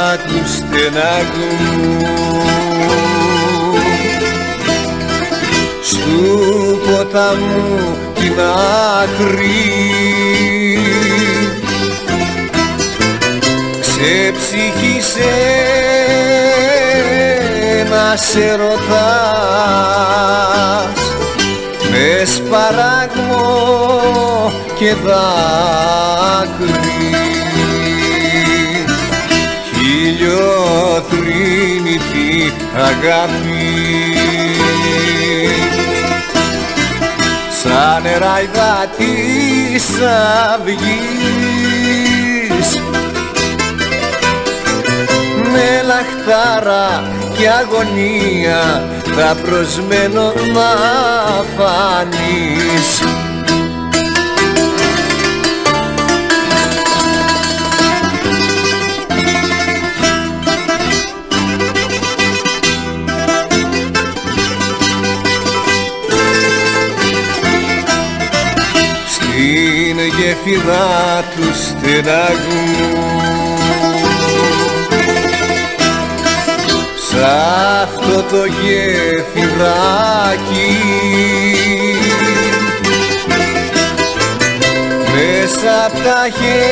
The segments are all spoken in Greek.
του στεναγμού, στου ποταμού την άκρη, ξεψυχήσε να σε ρωτάς με σπαράγμο και δάκρυ, χιλιοθρύνητη αγάπη, σαν νεράιδα της αυγής, με λαχτάρα και αγωνία θα προσμένω να φανείς. Στην γέφυρα του στεναγμού, σ' αυτό το γέφυράκι, μέσα απ' τα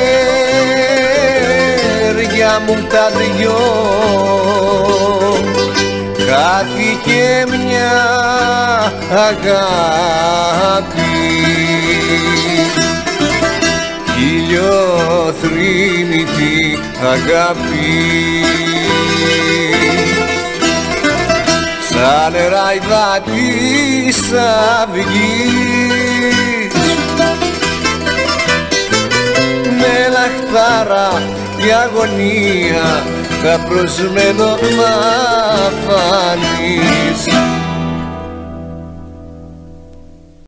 χέρια μου τα δυο χάθηκε μια αγάπη, χιλιοθρύνητη αγάπη, σαν νεράιδα της αυγής, με λαχτάρα και αγωνία θα προσμένω να φανείς.